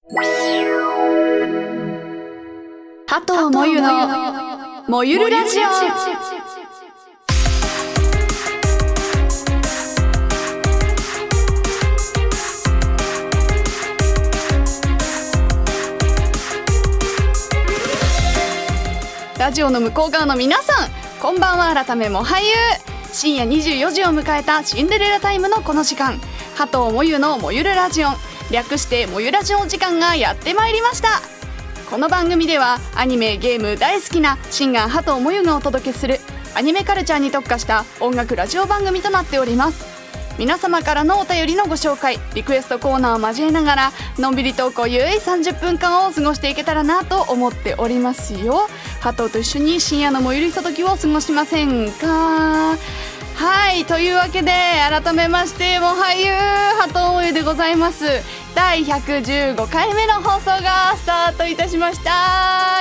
加藤もゆのもゆるラジオ。ラジオの向こう側の皆さん、こんばんは。改めも俳優、深夜24時を迎えたシンデレラタイムのこの時間、加藤もゆのもゆるラジオン、略してもゆラジオ時間がやってまいりました。この番組ではアニメゲーム大好きなシンガー加藤もゆがお届けするアニメカルチャーに特化した音楽ラジオ番組となっております。皆様からのお便りのご紹介、リクエストコーナーを交えながらのんびりとゆい30分間を過ごしていけたらなと思っておりますよ。加藤と一緒に深夜のもゆるひとときを過ごしませんか。はい、というわけで改めましても俳優加藤もゆでございます。第115回目の放送がスタートいたしました。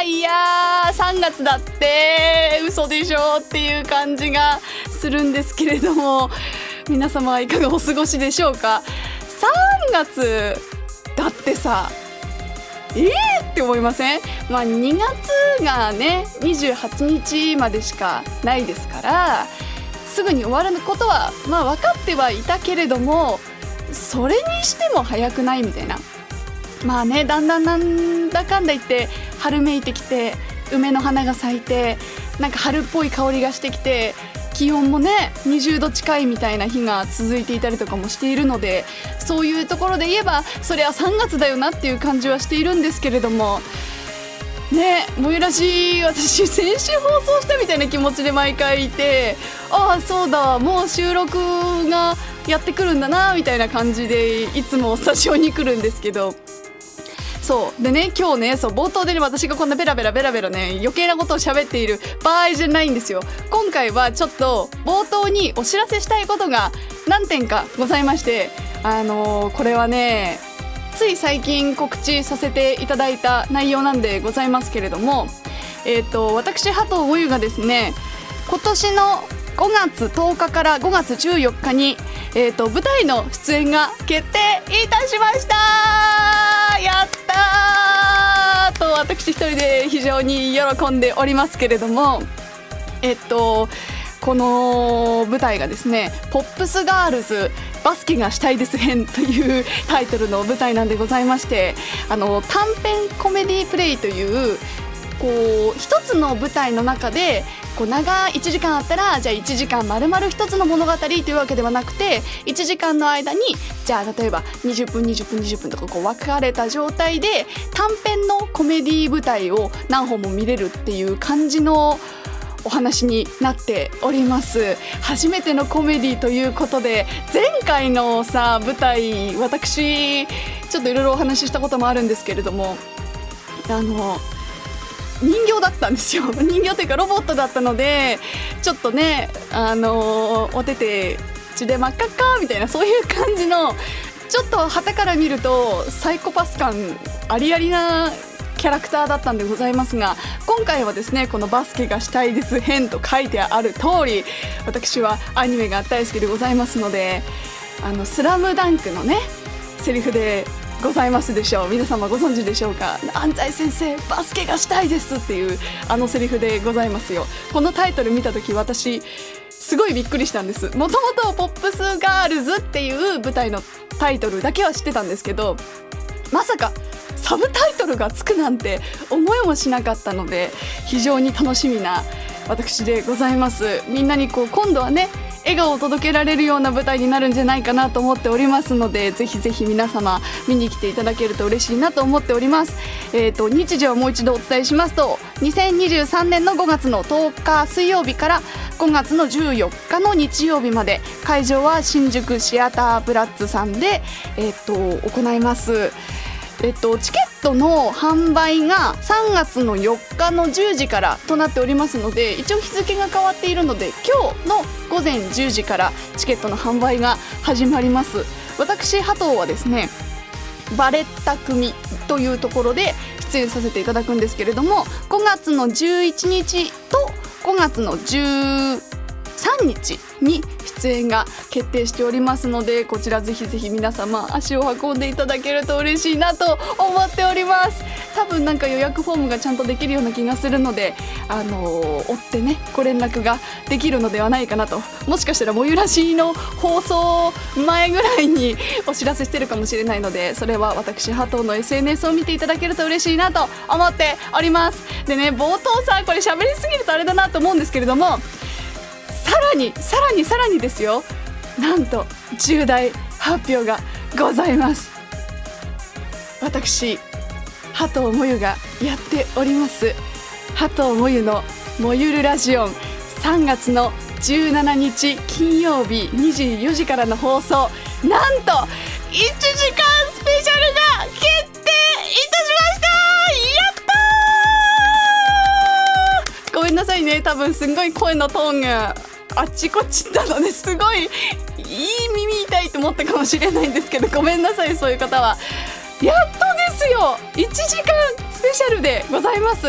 いやー、3月だって嘘でしょっていう感じがするんですけれども、皆様はいかがお過ごしでしょうか。3月だってさ、って思いません？2月がね28日までしかないですから、すぐに終わることは分かってはいたけれども、それにしても早くないみたいな。だんだんなんだかんだ言って春めいてきて、梅の花が咲いて、なんか春っぽい香りがしてきて、気温もね20度近いみたいな日が続いていたりとかもしているので、そういうところで言えばそれは3月だよなっていう感じはしているんですけれどもね。もゆらし、私先週放送したみたいな気持ちで毎回いて、ああそうだ、もう収録がやってくるんだなみたいな感じでいつもスタジオに来るんですけど、そうでね、今日ね、冒頭でね、私がこんなベラベラね余計なことを喋っている場合じゃないんですよ。今回はちょっと冒頭にお知らせしたいことが何点かございまして、これはねつい最近告知させていただいた内容なんでございますけれども、私加藤もゆがですね、今年の5月10日から5月14日に、舞台の出演が決定いたしました。やったーと私一人で非常に喜んでおりますけれども、この舞台がですね、ポップスガールズバスケがしたいです編というタイトルの舞台なんでございまして、短編コメディプレイという一つの舞台の中で長い1時間あったら、じゃあ1時間丸々一つの物語というわけではなくて、1時間の間にじゃあ例えば20分とか分かれた状態で短編のコメディ舞台を何本も見れるっていう感じのお話になっております。初めてのコメディということで、前回の舞台、私ちょっといろいろお話ししたこともあるんですけれども、人形だったんですよ。人形というかロボットだったので、ちょっとねお手手血で真っ赤っかみたいな、そういう感じの、ちょっと旗から見るとサイコパス感ありありなキャラクターだったんでございますが、今回はですね、このバスケがしたいです編と書いてある通り、私はアニメが大好きでございますので、スラムダンクのねセリフでございますでしょう。皆様ご存知でしょうか。安西先生バスケがしたいですっていうセリフでございますよ。このタイトル見た時、私すごいびっくりしたんです。もともとポップスガールズっていう舞台のタイトルだけは知ってたんですけど、まさかサブタイトルがつくなんて思いもしなかったので、非常に楽しみな私でございます。みんなに今度はね笑顔を届けられるような舞台になるんじゃないかなと思っておりますので、ぜひぜひ皆様見に来ていただけると嬉しいなと思っております。日時をもう一度お伝えしますと、2023年の5月の10日水曜日から5月の14日の日曜日まで、会場は新宿シアタープラッツさんで、行います。チケットの販売が3月の4日の10時からとなっておりますので、一応日付が変わっているので、今日の午前10時からチケットの販売が始まります。私加藤はですね、バレッタ組というところで出演させていただくんですけれども、5月の11日と5月の13 23日に出演が決定しておりますので、こちらぜひぜひ皆様足を運んでいただけると嬉しいなと思っております。多分なんか予約フォームがちゃんとできるような気がするので、追ってねご連絡ができるのではないかなと。もしかしたらもゆらしの放送前ぐらいにお知らせしてるかもしれないので、それは私ハトの SNS を見ていただけると嬉しいなと思っております。でね、冒頭さこれ喋りすぎるとあれだなと思うんですけれども、さらにですよ、なんと重大発表がございます。私ハトもゆがやっておりますハトもゆのもゆるラジオン、3月の17日金曜日24時からの放送、なんと1時間スペシャルが決定いたしました。やったー。ごめんなさいね、多分すんごい声のトーンがあっちこっちなのですごいいい耳痛いと思ったかもしれないんですけど、ごめんなさい、そういう方は。やっとですよ、1時間スペシャルでございます。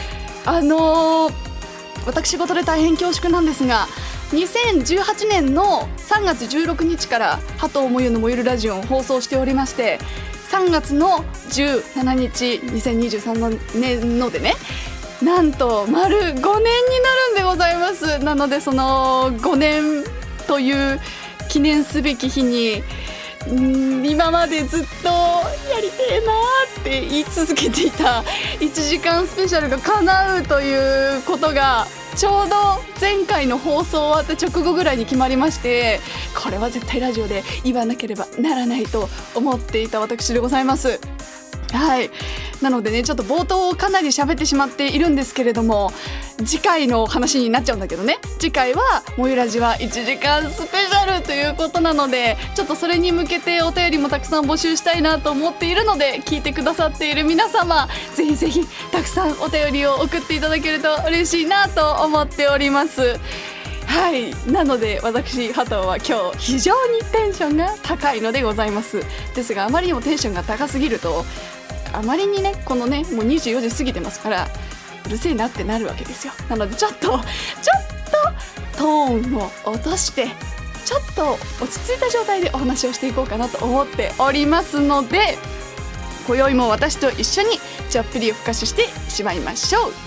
私事で大変恐縮なんですが、2018年の3月16日からハトもゆのもゆるラジオを放送しておりまして、3月の17日2023年のでね、なんと丸5年になるんでございます。なのでその5年という記念すべき日に今までずっとやりてえなって言い続けていた1時間スペシャルが叶うということがちょうど前回の放送終わった直後ぐらいに決まりまして、これは絶対ラジオで言わなければならないと思っていた私でございます。はい、なのでね、ちょっと冒頭かなり喋ってしまっているんですけれども、次回の話になっちゃうんだけどね、次回はもゆラジは1時間スペシャルということなので、ちょっとそれに向けてお便りもたくさん募集したいなと思っているので、聞いてくださっている皆様ぜひぜひたくさんお便りを送っていただけると嬉しいなと思っております。はい、なので私ハトは今日非常にテンションが高いのでございます。ですがあまりにもテンションが高すぎると、あまりにねこのねもう24時過ぎてますから、うるせえなってなるわけですよ。なのでちょっとトーンを落として、ちょっと落ち着いた状態でお話をしていこうかなと思っておりますので、今宵も私と一緒にちょっぴり夜更かししてしまいましょう。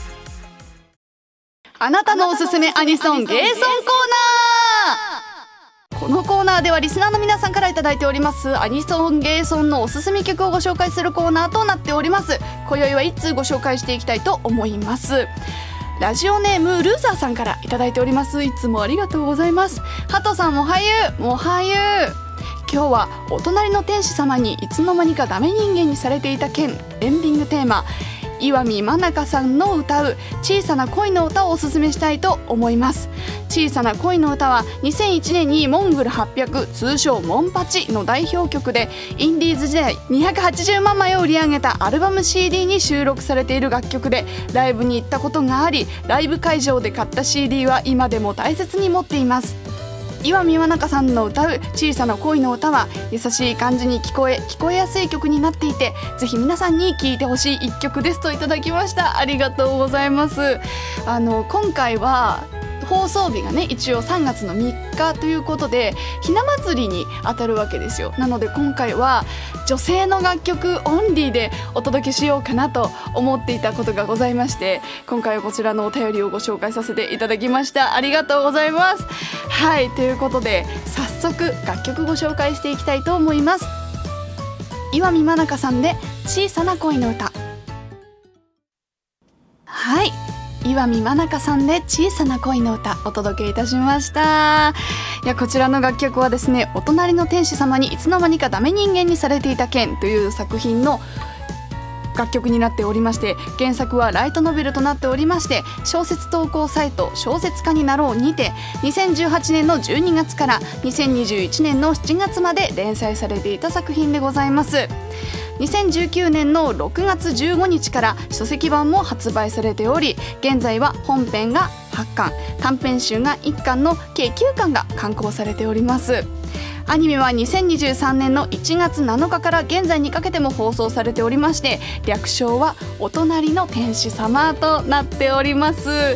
あなたのおすすめアニソンゲーソンコーナー。このコーナーではリスナーの皆さんからいただいておりますアニソンゲーソンのおすすめ曲をご紹介するコーナーとなっております。今宵は1通ご紹介していきたいと思います。ラジオネームルーザーさんからいただいております。いつもありがとうございます。ハトさんもはゆもはゆ。今日はお隣の天使様にいつの間にかダメ人間にされていた件エンディングテーマ、岩見真中さんの歌う小さな恋の歌をおすすめしたいと思います。小さな恋の歌は2001年にモングル800通称モンパチの代表曲で、インディーズ時代280万枚を売り上げたアルバム CD に収録されている楽曲で、ライブに行ったことがあり、ライブ会場で買った CD は今でも大切に持っています。岩見真中さんの歌う小さな恋の歌は優しい感じに聞こえやすい曲になっていて、ぜひ皆さんに聴いてほしい一曲ですといただきました。ありがとうございます。今回は放送日がね一応3月の3日ということで、ひな祭りに当たるわけですよ。なので今回は女性の楽曲オンリーでお届けしようかなと思っていたことがございまして、今回はこちらのお便りをご紹介させていただきました。ありがとうございます。はい、ということで早速楽曲ご紹介していきたいと思います。岩見真中さんで小さな恋の歌。はい、岩見真中さんで小さな恋の歌お届けいたしました。いや、こちらの楽曲はですね、お隣の天使様にいつの間にかダメ人間にされていた件という作品の楽曲になっておりまして、原作はライトノベルとなっておりまして、小説投稿サイト小説家になろうにて2018年の12月から2021年の7月まで連載されていた作品でございます。2019年の6月15日から書籍版も発売されており、現在は本編が8巻、短編集が1巻の計9巻が刊行されております。 アニメは2023年の1月7日から現在にかけても放送されておりまして、略称はお隣の天使様となっております。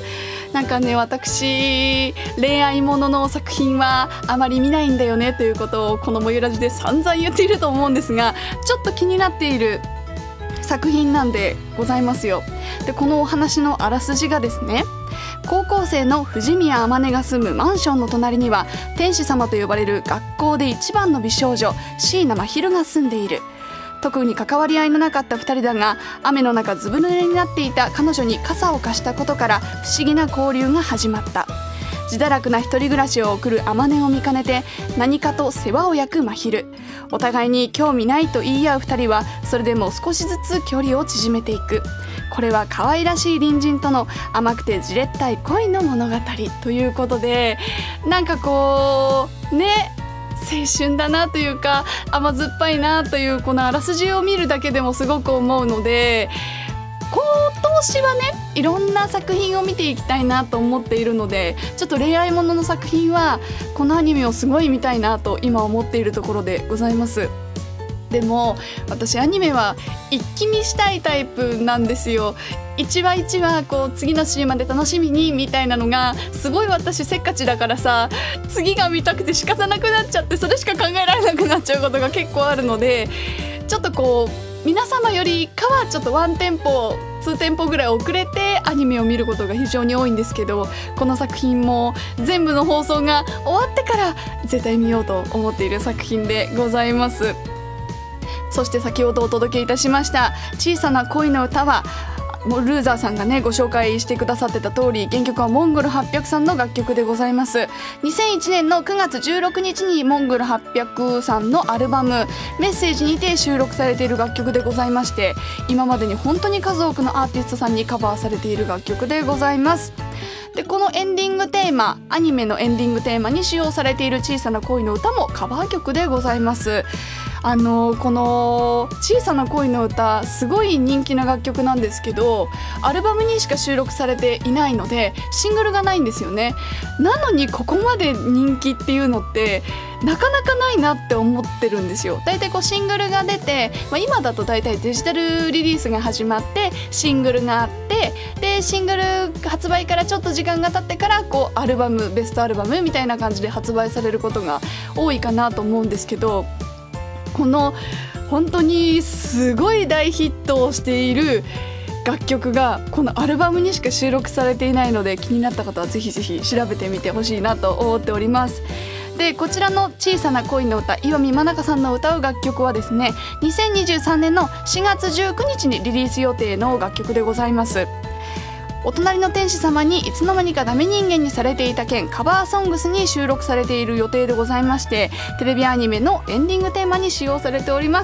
なんかね、私恋愛ものの作品はあまり見ないんだよねということをこのもゆラジで散々言っていると思うんですが、ちょっと気になっている作品なんでございますよ。でこのお話のあらすじがですね、高校生の藤宮天音が住むマンションの隣には天使様と呼ばれる学校で一番の美少女椎名真昼が住んでいる。特に関わり合いのなかった2人だが、雨の中ずぶ濡れになっていた彼女に傘を貸したことから不思議な交流が始まった。自堕落な一人暮らしを送る天音を見かねて何かと世話を焼く真昼。お互いに興味ないと言い合う2人はそれでも少しずつ距離を縮めていく。これは可愛らしい隣人との甘くてじれったい恋の物語ということで、なんかこうね、青春だなというか甘酸っぱいなというこのあらすじを見るだけでもすごく思うので、今年はねいろんな作品を見ていきたいなと思っているので、ちょっと恋愛ものの作品はこのアニメをすごい見たいなと今思っているところでございます。でも私アニメは一気見したいタイプなんですよ。一話一話こう次のシーンまで楽しみにみたいなのがすごい私せっかちだからさ、次が見たくて仕方なくなっちゃってそれしか考えられなくなっちゃうことが結構あるので、ちょっとこう皆様よりかはちょっとワンテンポ2テンポぐらい遅れてアニメを見ることが非常に多いんですけど、この作品も全部の放送が終わってから絶対見ようと思っている作品でございます。そして先ほどお届けいたしました小さな恋の歌はルーザーさんがねご紹介してくださってた通り、原曲はモンゴル800さんの楽曲でございます。2001年の9月16日にモンゴル800さんのアルバムメッセージにて収録されている楽曲でございまして、今までに本当に数多くのアーティストさんにカバーされている楽曲でございます。でこのエンディングテーマ、アニメのエンディングテーマに使用されている小さな恋の歌もカバー曲でございます。この小さな恋の歌すごい人気な楽曲なんですけど、アルバムにしか収録されていないのでシングルがないんですよね。なのにここまで人気っていうのってなかなかないなって思ってるんですよ。だいたいこうシングルが出て、今だとだいたいデジタルリリースが始まってシングルがあって、でシングル発売からちょっと時間が経ってからこうアルバムベストアルバムみたいな感じで発売されることが多いかなと思うんですけど、この本当にすごい大ヒットをしている楽曲がこのアルバムにしか収録されていないので、気になった方はぜひぜひ調べてみてほしいなと思っております。でこちらの小さな恋の歌、岩見真中さんの歌う楽曲はですね、2023年の4月19日にリリース予定の楽曲でございます。お隣の天使様にいつの間にかダメ人間にされていた件カバーソングスに収録されている予定でございまして、テレビアニメのエンディングテーマに使用されております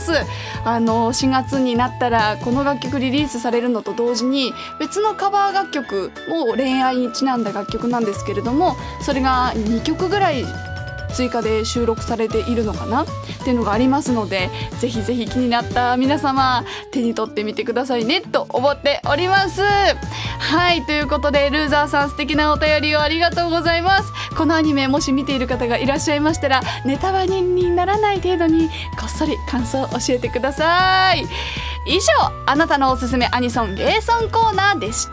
。4月になったらこの楽曲リリースされるのと同時に別のカバー楽曲も恋愛にちなんだ楽曲なんですけれども、それが2曲ぐらい追加で収録されているのかなっていうのがありますので、ぜひぜひ気になった皆様手に取ってみてくださいねと思っております。はい、ということでルーザーさん素敵なお便りをありがとうございます。このアニメもし見ている方がいらっしゃいましたらネタバレにならない程度にこっそり感想を教えてください。以上、あなたのおすすめアニソンゲーソンコーナーでした。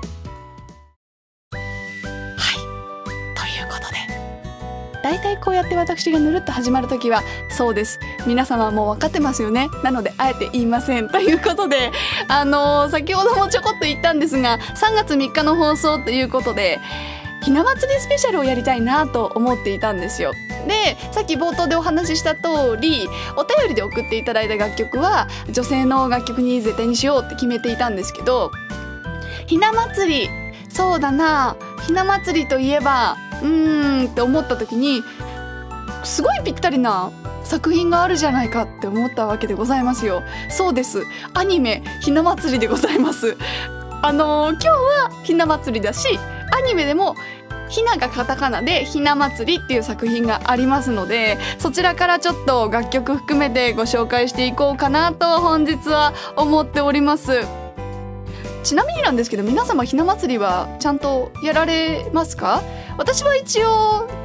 大体こうやって私がぬるっと始まるときはそうです、皆様はもう分かってますよね。なのであえて言いませんということで、先ほどもちょこっと言ったんですが3月3日の放送ということでひな祭りスペシャルをやりたいなと思っていたんですよ。でさっき冒頭でお話しした通りお便りで送っていただいた楽曲は女性の楽曲に絶対にしようって決めていたんですけど、ひな祭り、そうだな、ひな祭りといえばって思った時にすごいぴったりな作品があるじゃないかって思ったわけでございますよ。そうです、アニメひな祭りでございます。今日はひな祭りだし、アニメでもひながカタカナでひな祭りっていう作品がありますので、そちらからちょっと楽曲含めてご紹介していこうかなと本日は思っております。ちなみになんですけど、皆様ひな祭りはちゃんとやられますか？私は一応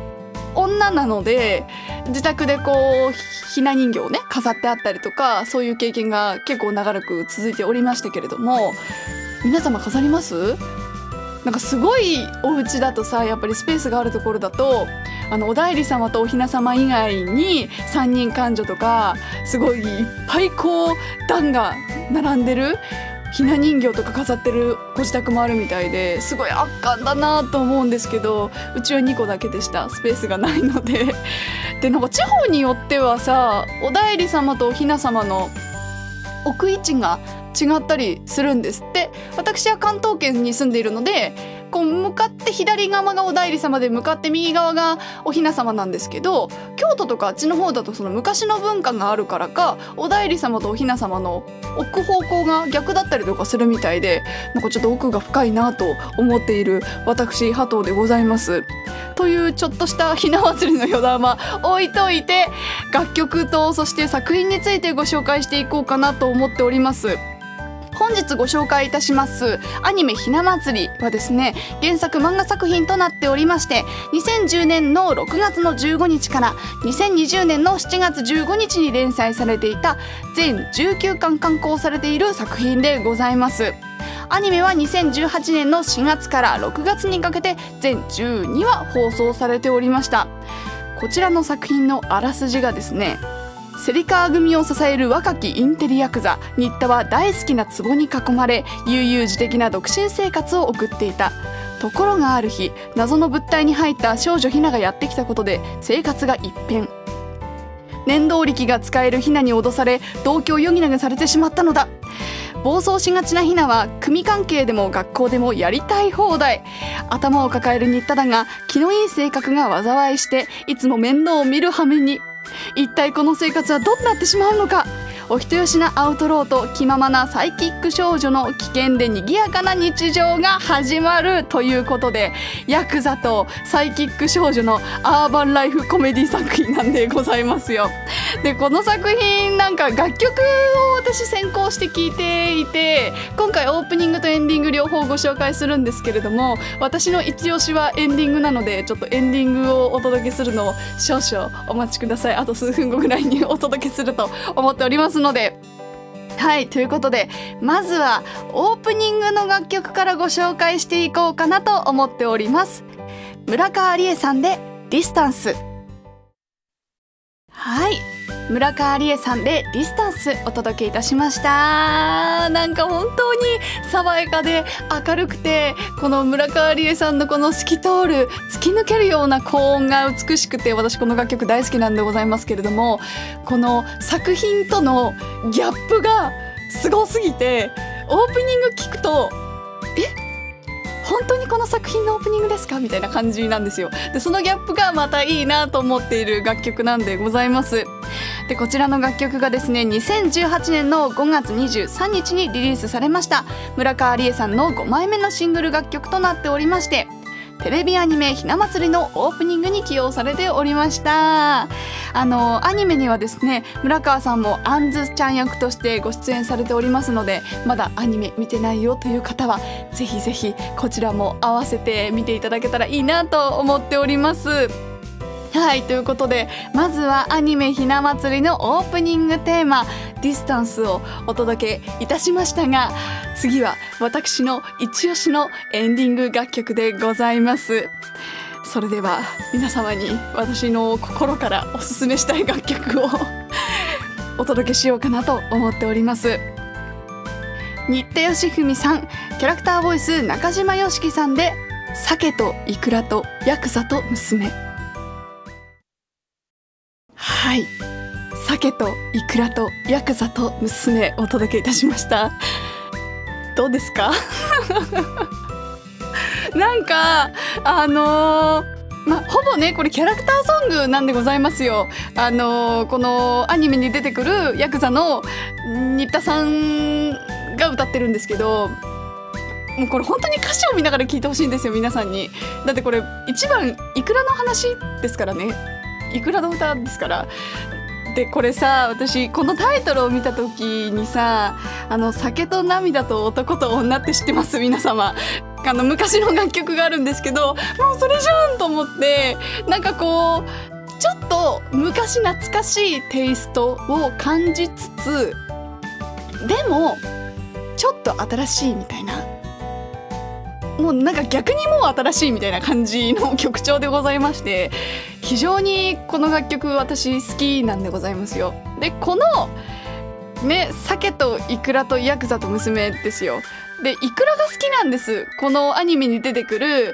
女なので自宅でこうひな人形をね飾ってあったりとか、そういう経験が結構長らく続いておりましたけれども、皆様飾ります？なんかすごいお家だとさ、やっぱりスペースがあるところだとお内裏様とお雛様以外に三人官女とかすごいいっぱいこう段が並んでるひな人形とか飾ってるご自宅もあるみたいで、すごい圧巻だなと思うんですけど、うちは2個だけでした。スペースがないのででなんか地方によってはさ、お内裏様とお雛様の置く位置が違ったりするんですって。私は関東圏に住んでいるので、こう向かって左側がお内裏様で向かって右側がお雛様なんですけど、京都とかあっちの方だとその昔の文化があるからか、お内裏様とお雛様の置く方向が逆だったりとかするみたいで、なんかちょっと奥が深いなと思っている私ハトでございます。というちょっとしたひな祭りの余談は置いといて、楽曲とそして作品についてご紹介していこうかなと思っております。本日ご紹介いたしますアニメひな祭りはですね、原作漫画作品となっておりまして、2010年の6月の15日から2020年の7月15日に連載されていた全19巻刊行されている作品でございます。アニメは2018年の4月から6月にかけて全12話放送されておりました。こちらの作品のあらすじがですね、芹川組を支える若きインテリヤクザ新田は大好きな壺に囲まれ悠々自適な独身生活を送っていた。ところがある日、謎の物体に入った少女ひながやってきたことで生活が一変。念動力が使えるひなに脅され同居を余儀なくされてしまったのだ。暴走しがちなひなは組関係でも学校でもやりたい放題。頭を抱える新田だが気のいい性格が災いしていつも面倒を見る羽目に。一体この生活はどうなってしまうのか。お人よしなアウトローと気ままなサイキック少女の危険で賑やかな日常が始まるということで、ヤクザとサイキック少女のアーバンライフコメディ作品なんでございますよ。でこの作品なんか楽曲を私先行して聴いていて、今回オープニングとエンディング両方ご紹介するんですけれども、私の一押しはエンディングなので、ちょっとエンディングをお届けするのを少々お待ちください。あと数分後ぐらいにお届けすると思っておりますので、はい、ということでまずはオープニングの楽曲からご紹介していこうかなと思っております。村川理恵さんでディスタンス。はい、村川理恵さんでディスタンスお届けいたしました。なんか本当に爽やかで明るくて、この村川理恵さんのこの透き通る突き抜けるような高音が美しくて、私この楽曲大好きなんでございますけれども、この作品とのギャップがすごすぎて、オープニング聞くと本当にこの作品のオープニングですかみたいな感じなんですよ。でそのギャップがまたいいなと思っている楽曲なんでございます。でこちらの楽曲がですね、2018年の5月23日にリリースされました村川理恵さんの5枚目のシングル楽曲となっておりまして、テレビアニメひな祭りのオープニングに起用されておりました。アニメにはですね、村川さんもあんずちゃん役としてご出演されておりますので、まだアニメ見てないよという方はぜひぜひこちらも合わせて見ていただけたらいいなと思っております。はい、ということでまずはアニメひな祭りのオープニングテーマディスタンスをお届けいたしましたが、次は私の一押しのエンディング楽曲でございます。それでは皆様に私の心からおすすめしたい楽曲をお届けしようかなと思っております。新田義文さん、キャラクターボイス中島よしきさんで鮭とイクラとヤクザと娘。はい、鮭とイクラとヤクザと娘をお届けいたしました。どうですかなんかほぼねこれキャラクターソングなんでございますよ。このアニメに出てくるヤクザの新田さんが歌ってるんですけど、もうこれ本当に歌詞を見ながら聴いてほしいんですよ皆さんに。だってこれ一番イクラの話ですからね、イクラの歌ですから。でこれさ、私このタイトルを見た時にさ、酒と涙と男と女って知ってます皆様。 昔の楽曲があるんですけど、もうそれじゃんと思って、なんかこうちょっと昔懐かしいテイストを感じつつ、でもちょっと新しいみたいな、もうなんか逆にもう新しいみたいな感じの曲調でございまして、非常にこの楽曲私好きなんでございますよ。でこのね、鮭とイクラとヤクザと娘ですよ。でイクラが好きなんです。このアニメに出てくる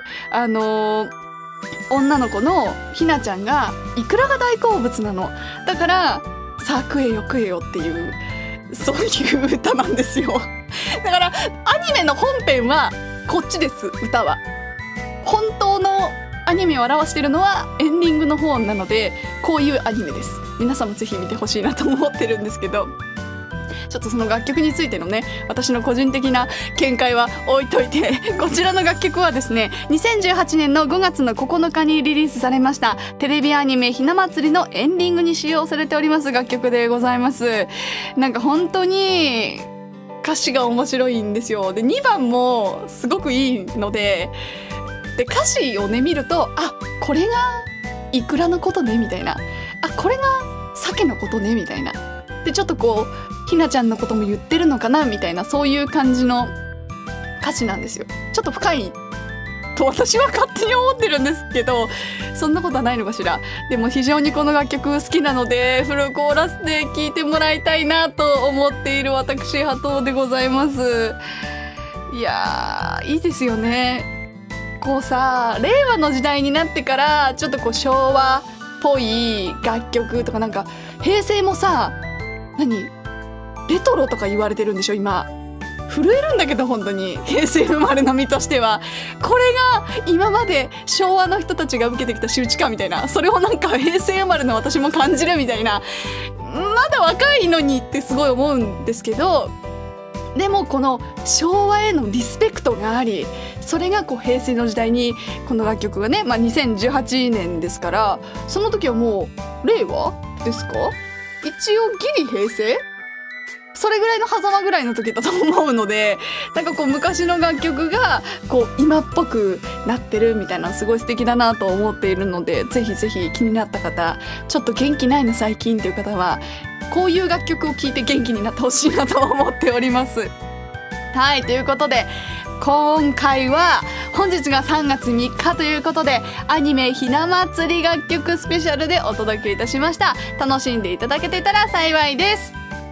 女の子のひなちゃんがイクラが大好物なの。だからさあ食えよ食えよっていう、そういう歌なんですよ。だからアニメの本編はこっちです。歌は本当のアニメを表しているのはエンディングの方なので、こういうアニメです。皆さんもぜひ見てほしいなと思ってるんですけど、ちょっとその楽曲についてのね、私の個人的な見解は置いといて、こちらの楽曲はですね、2018年の5月の9日にリリースされましたテレビアニメひな祭りのエンディングに使用されております楽曲でございます。なんか本当に歌詞が面白いんですよ。で2番もすごくいいので、歌詞をね見ると、あ、これがイクラのことねみたいな、あ、これが鮭のことねみたいな、でちょっとこうひなちゃんのことも言ってるのかなみたいな、そういう感じの歌詞なんですよ。ちょっと深いと私は勝手に思ってるんですけど、そんなことはないのかしら。でも非常にこの楽曲好きなので、フルコーラスで聴いてもらいたいなと思っている私ハトでございます。いやー、いいですよね。こうさ、令和の時代になってからちょっとこう昭和っぽい楽曲とか、なんか平成もさ、レトロとか言われてるんでしょ今。震えるんだけど本当に、平成生まれの身としてはこれが今まで昭和の人たちが受けてきた仕打ちかみたいな、それをなんか平成生まれの私も感じるみたいな、まだ若いのにってすごい思うんですけど、でもこの昭和へのリスペクトがあり、それがこう平成の時代にこの楽曲がね、2018年ですから、その時はもう令和ですか、一応ギリ平成、それぐらいの狭間ぐらいの時だと思うので、なんかこう昔の楽曲がこう今っぽくなってるみたいな、すごい素敵だなと思っているので、ぜひぜひ気になった方、ちょっと元気ないの最近っていう方はこういう楽曲を聴いて元気になってほしいなと思っております。はい、ということで今回は本日が3月3日ということで、アニメひな祭り楽曲スペシャルでお届けいたしました。楽しんでいただけていたら幸いです。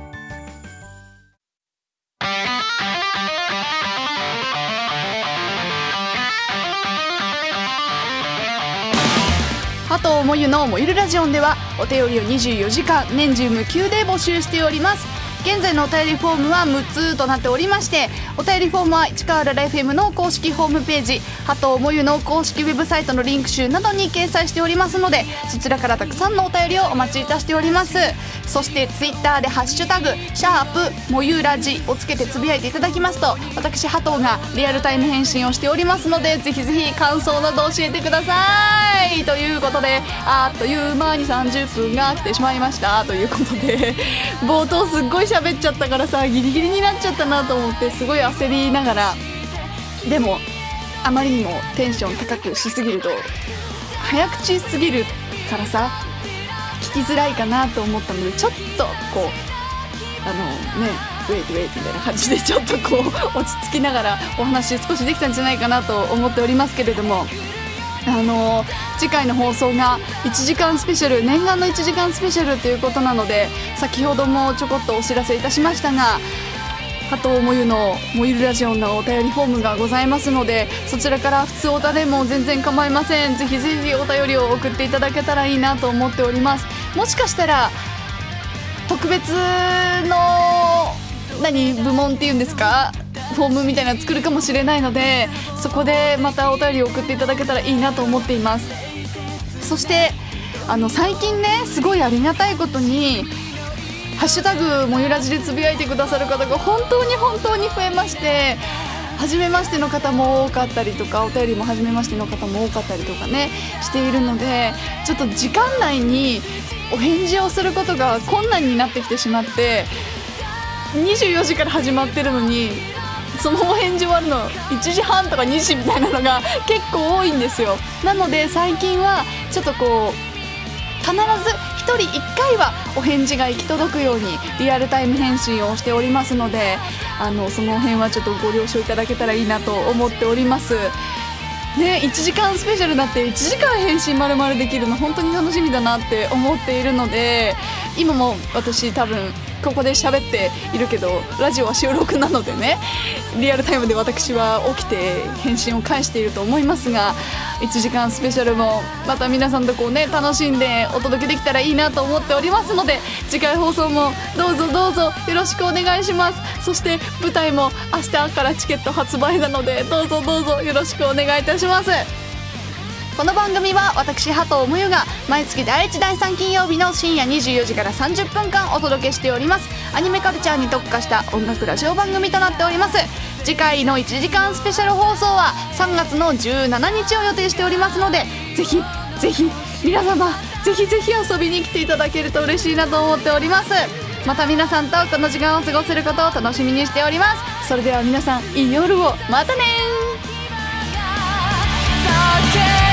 加藤もゆのもゆるラジオンではお便りを24時間年中無休で募集しております。現在のお便りフォームは6つとなっておりまして、お便りフォームは市川らら FM の公式ホームページ、加藤もゆの公式ウェブサイトのリンク集などに掲載しておりますので、そちらからたくさんのお便りをお待ちいたしております。そしてツイッターでハッシュタグもゆラジをつけてつぶやいていただきますと、私加藤がリアルタイム返信をしておりますので、ぜひぜひ感想など教えてください。ということで、あっという間に30分が来てしまいましたということで、冒頭すっごい喋っちゃったからさ、ギリギリになっちゃったなと思ってすごい焦りながら、でもあまりにもテンション高くしすぎると早口すぎるからさ、聞きづらいかなと思ったので、ちょっとこうウェイトウェイトみたいな感じでちょっとこう落ち着きながらお話少しできたんじゃないかなと思っておりますけれども、次回の放送が1時間スペシャル、念願の1時間スペシャルということなので、先ほどもちょこっとお知らせいたしましたが、加藤もゆのもゆるラジオのお便りフォームがございますので、そちらから普通おたでも全然構いません。ぜひぜひお便りを送っていただけたらいいなと思っております。もしかしたら特別の部門っていうんですか、フォームみたいなの作るかもしれないので、そこでまたお便りを送っていただけたらいいなと思っています。そして最近ね、すごいありがたいことにハッシュタグもゆらじでつぶやいてくださる方が本当に本当に増えまして、初めましての方も多かったりとか、お便りも初めましての方も多かったりとかねしているので、ちょっと時間内にお返事をすることが困難になってきてしまって、24時から始まってるのにそのお返事終わるの1時半とか2時みたいなのが結構多いんですよ。なので最近はちょっとこう必ず1人1回はお返事が行き届くようにリアルタイム返信をしておりますので、その辺はちょっとご了承いただけたらいいなと思っておりますね。1時間スペシャルだって1時間返信丸々できるの本当に楽しみだなって思っているので、今も私多分ここで喋っているけどラジオは収録なのでね、リアルタイムで私は起きて返信を返していると思いますが、1時間スペシャルもまた皆さんとこうね楽しんでお届けできたらいいなと思っておりますので、次回放送もどうぞどうぞよろしくお願いします。そして舞台も明日からチケット発売なのでどうぞどうぞよろしくお願いいたします。この番組は私加藤もゆが毎月第1第3金曜日の深夜24時から30分間お届けしております。アニメカルチャーに特化した音楽ラジオ番組となっております。次回の1時間スペシャル放送は3月の17日を予定しておりますので、ぜひぜひ皆様ぜひぜひ遊びに来ていただけると嬉しいなと思っております。また皆さんとこの時間を過ごせることを楽しみにしております。それでは皆さんいい夜を。またねー。